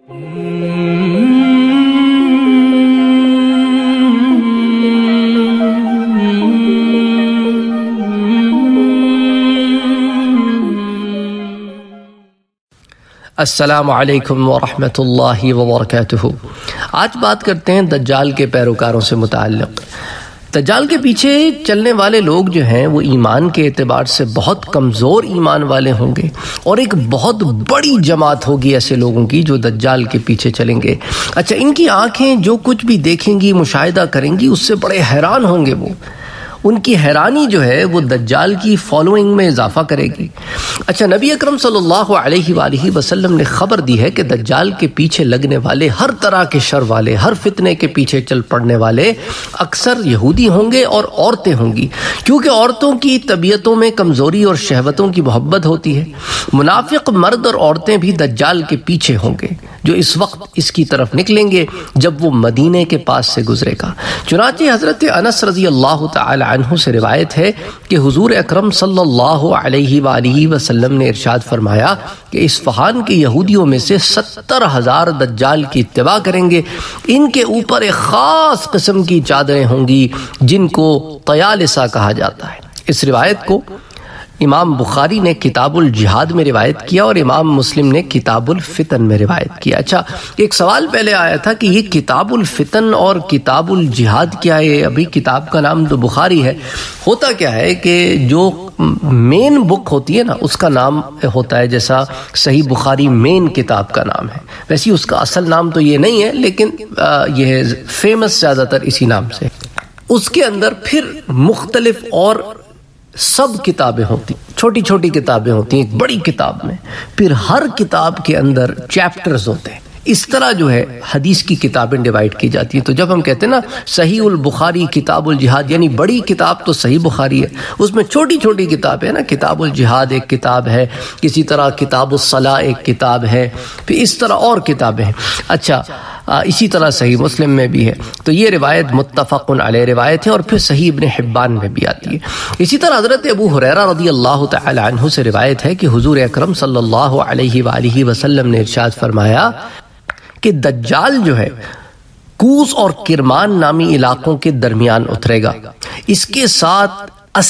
السلام علیکم ورحمۃ اللہ وبرکاتہ۔ آج بات کرتے ہیں دجال کے پیروکاروں سے متعلق۔ دجال کے پیچھے چلنے والے لوگ جو ہیں وہ ایمان کے اعتبار سے بہت کمزور ایمان والے ہوں گے، اور ایک بہت بڑی جماعت ہوگی ایسے لوگوں کی جو دجال کے پیچھے چلیں گے۔ اچھا، ان کی آنکھیں جو کچھ بھی دیکھیں گی، مشاہدہ کریں گی، اس سے بڑے حیران ہوں گے۔ وہ ان کی حیرانی جو ہے وہ دجال کی فالوئنگ میں اضافہ کرے گی۔ اچھا، نبی اکرم صلی اللہ علیہ وآلہ وسلم نے خبر دی ہے کہ دجال کے پیچھے لگنے والے، ہر طرح کے شر والے، ہر فتنے کے پیچھے چل پڑنے والے اکثر یہودی ہوں گے اور عورتیں ہوں گی، کیونکہ عورتوں کی طبیعتوں میں کمزوری اور شہوتوں کی محبت ہوتی ہے۔ منافق مرد اور عورتیں بھی دجال کے پیچھے ہوں گے، جو اس وقت اس کی طرف نکلیں گے جب وہ مدینے کے پاس سے گزرے گا۔ چنانچہ حضرت انس رضی اللہ تعالی عنہ سے روایت ہے کہ حضور اکرم صلی اللہ علیہ وآلہ وسلم نے ارشاد فرمایا کہ اصفہان کے یہودیوں میں سے 70,000 دجال کی اتباع کریں گے۔ ان کے اوپر ایک خاص قسم کی چادریں ہوں گی جن کو طیالسہ کہا جاتا ہے۔ اس روایت کو امام بخاری نے کتاب الجہاد میں روایت کیا اور امام مسلم نے کتاب الفتن میں روایت کیا۔ اچھا، ایک سوال پہلے آیا تھا کہ یہ کتاب الفتن اور کتاب الجہاد کیا ہے؟ ابھی کتاب کا نام تو بخاری ہے۔ ہوتا کیا ہے کہ جو مین بک ہوتی ہے نا، اس کا نام ہوتا ہے، جیسا صحیح بخاری مین کتاب کا نام ہے، ویسے اس کا اصل نام تو یہ نہیں ہے، لیکن یہ فیمس زیادہ تر اسی نام سے۔ اس کے اندر پھر مختلف اور سب کتابیں ہوتی، چھوٹی چھوٹی کتابیں ہوتی ہیں ایک بڑی کتاب میں، پھر ہر کتاب کے اندر چیپٹرز ہوتے ہیں۔ اس طرح جو ہے حدیث کی کتابیں ڈیوائیڈ کی جاتی ہیں۔ تو جب ہم کہتے ہیں نا صحیح البخاری کتاب الجہاد، یعنی بڑی کتاب تو صحیح بخاری ہے، اس میں چھوٹی چھوٹی کتابیں ہیں نا، کتاب الجہاد ایک کتاب ہے، کسی طرح کتاب الصلاح ایک کتاب ہے، پھر اس طرح اور کتابیں ہیں۔ اچھا، اسی طرح صحیح مسلم میں بھی ہے۔ تو یہ روایت متفق علیہ روایت ہے، اور پھر صحیح ابن حبان میں بھی آتی ہے۔ اسی طرح حضرت ابو ہریرہ رضی اللہ تعالی عنہ سے روایت ہے کہ حضور اکرم صلی اللہ علیہ وآلہ وسلم نے ارشاد فرمایا کہ دجال جو ہے کوس اور کرمان نامی علاقوں کے درمیان اترے گا۔ اس کے ساتھ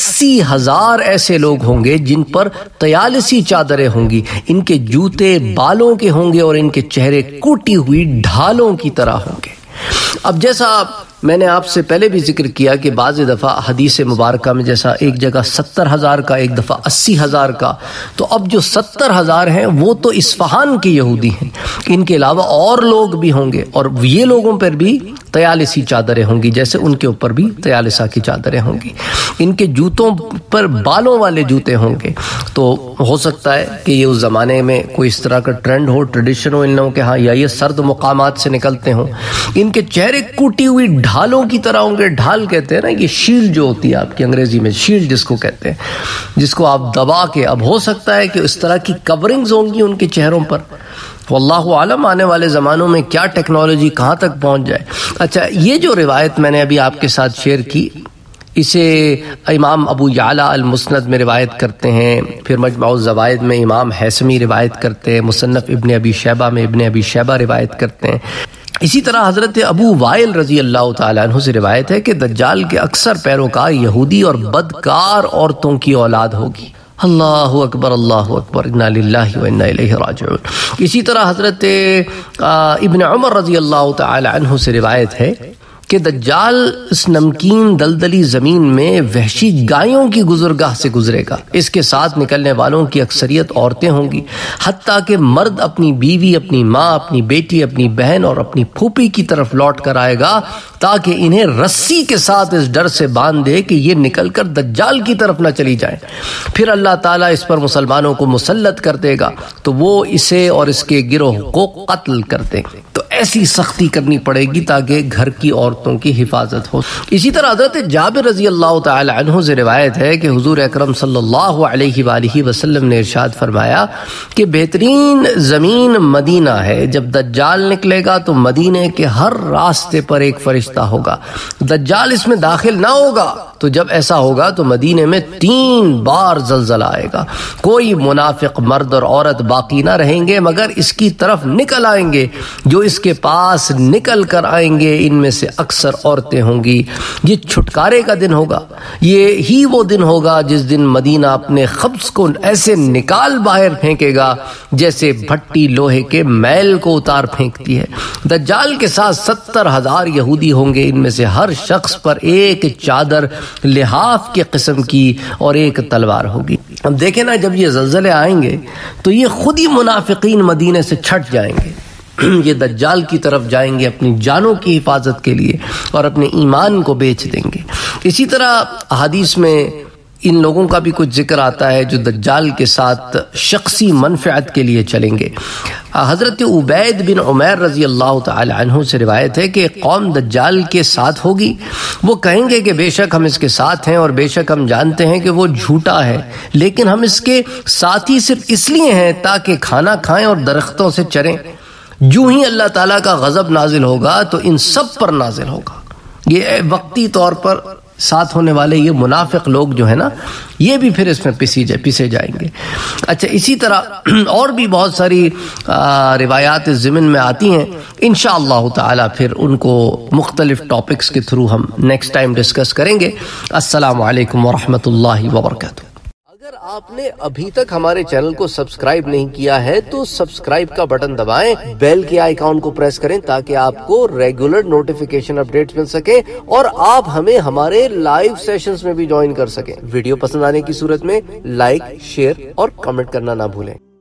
80,000 ایسے لوگ ہوں گے جن پر طیالسی چادریں ہوں گی، ان کے جوتے بالوں کے ہوں گے اور ان کے چہرے کوٹی ہوئی ڈھالوں کی طرح ہوں گے۔ اب جیسا میں نے آپ سے پہلے بھی ذکر کیا کہ بعض دفعہ حدیث مبارکہ میں جیسا ایک جگہ 70,000 کا، ایک دفعہ 80,000 کا، تو اب جو 70,000 ہیں وہ تو اصفہان کے یہودی ہیں، ان کے علاوہ اور لوگ بھی ہوں گے، اور یہ لوگوں پر بھی طیالسی چادریں ہوں گی، جیسے ان کے اوپر بھی طیالسہ کی چادریں ہوں گی۔ ان کے جوتوں پر بالوں والے جوتے ہوں گے۔ تو ہو سکتا ہے کہ یہ اس زمانے میں کوئی اس طرح کا ٹرینڈ ہو، ٹریڈیشن ہو ان لوگوں کے ہاں، یا یہ سرد مقامات سے نکلتے ہوں۔ ان کے چہرے کوٹی ہوئی ڈھالوں کی طرح ہوں گے۔ ڈھال کہتے ہیں نا، یہ شیلڈ جو ہوتی ہے آپ کی انگریزی میں، شیلڈ جس کو کہتے ہیں، جس کو آپ دبا کے، اب ہو سکتا ہے کہ اس طرح کی کورنگز ہوں گی ان کے چہروں پر۔ واللہ عالم آنے والے زمانوں میں کیا ٹیکنالوجی کہاں تک پہنچ جائے۔ اچھا، یہ جو روایت میں نے ابھی آپ کے ساتھ شیئر کی، اسے امام ابو یعلا المسند میں روایت کرتے ہیں، پھر مجمع الزوائد میں امام حیثمی روایت کرتے ہیں، مصنف ابن ابی شیبہ میں ابن ابی شیبہ روایت کرتے ہیں۔ اسی طرح حضرت ابو وائل رضی اللہ تعالیٰ عنہ سے روایت ہے کہ دجال کے اکثر پیروکار یہودی اور بدکار عورتوں کی اولاد ہوگی۔ اللہ اکبر، اللہ اکبر، انا للہ و انا الیہ راجعون۔ اسی طرح حضرت ابن عمر رضی اللہ تعالی عنہ سے روایت ہے کہ دجال اس نمکین دلدلی زمین میں وحشی گایوں کی گزرگاہ سے گزرے گا۔ اس کے ساتھ نکلنے والوں کی اکثریت عورتیں ہوں گی، حتیٰ کہ مرد اپنی بیوی، اپنی ماں، اپنی بیٹی، اپنی بہن اور اپنی پھوپھی کی طرف لوٹ کر آئے گا، تاکہ انہیں رسی کے ساتھ اس ڈر سے باندھ دے کہ یہ نکل کر دجال کی طرف نہ چلی جائیں۔ پھر اللہ تعالیٰ اس پر مسلمانوں کو مسلط کر دے گا، تو وہ اسے اور اس کے گروہ کو قتل کر دیں گے۔ تو ایسی سختی کرنی پڑے گی تاکہ گھر کی عورتوں کی حفاظت ہو۔ اسی طرح حضرت جابر رضی اللہ تعالی عنہ سے روایت ہے کہ حضور اکرم صلی اللہ علیہ وآلہ وسلم نے ارشاد فرمایا کہ بہترین زمین مدینہ ہے، جب دجال نکلے گا تو مدینے کے ہر راستے پر ایک فرشتہ ہوگا، دجال اس میں داخل نہ ہوگا، تو جب ایسا ہوگا تو مدینے میں 3 بار زلزلہ آئے گا، کوئی منافق مرد اور عورت باقی نہ رہیں گے مگر اس کی طرف نکل آئیں گے، جو اس کے پاس نکل کر آئیں گے ان میں سے اکثر عورتیں ہوں گی۔ یہ چھٹکارے کا دن ہوگا، یہ ہی وہ دن ہوگا جس دن مدینہ اپنے خبز کو ایسے نکال باہر پھینکے گا جیسے بھٹی لوہے کے میل کو اتار پھینکتی ہے۔ دجال کے ساتھ 70,000 یہودی ہوں گے، ان میں سے ہر شخص پر ایک چادر لحاف کے قسم کی اور ایک تلوار ہوگی۔ اب دیکھیں نا، جب یہ زلزلے آئیں گے تو یہ خود ہی منافقین مدینے سے چھٹ جائیں گے، یہ دجال کی طرف جائیں گے اپنی جانوں کی حفاظت کے لیے اور اپنے ایمان کو بیچ دیں گے۔ اسی طرح حدیث میں ان لوگوں کا بھی کچھ ذکر آتا ہے جو دجال کے ساتھ شخصی منفعت کے لیے چلیں گے۔ حضرت عبید بن عمیر رضی اللہ تعالی عنہ سے روایت ہے کہ ایک قوم دجال کے ساتھ ہوگی، وہ کہیں گے کہ بے شک ہم اس کے ساتھ ہیں اور بے شک ہم جانتے ہیں کہ وہ جھوٹا ہے، لیکن ہم اس کے ساتھی صرف اس لیے ہیں تاکہ کھانا کھائیں اور درختوں سے چریں۔ جو ہی اللہ تعالیٰ کا غضب نازل ہوگا تو ان سب پر نازل ہوگا۔ یہ وقتی طور پر ساتھ ہونے والے یہ منافق لوگ جو ہے نا، یہ بھی پھر اس میں پسے جائیں گے۔ اچھا، اسی طرح اور بھی بہت ساری روایات ضمن میں آتی ہیں، انشاءاللہ تعالی پھر ان کو مختلف ٹاپکس کے تھرو ہم نیکسٹ ٹائم ڈسکس کریں گے۔ السلام علیکم ورحمۃ اللہ وبرکاتہ۔ اگر آپ نے ابھی تک ہمارے چینل کو سبسکرائب نہیں کیا ہے تو سبسکرائب کا بٹن دبائیں، بیل کے آئیکن کو پریس کریں تاکہ آپ کو ریگولر نوٹیفیکیشن اپڈیٹس مل سکیں اور آپ ہمیں ہمارے لائیو سیشنز میں بھی جوائن کر سکیں۔ ویڈیو پسند آنے کی صورت میں لائک، شیئر اور کمنٹ کرنا نہ بھولیں۔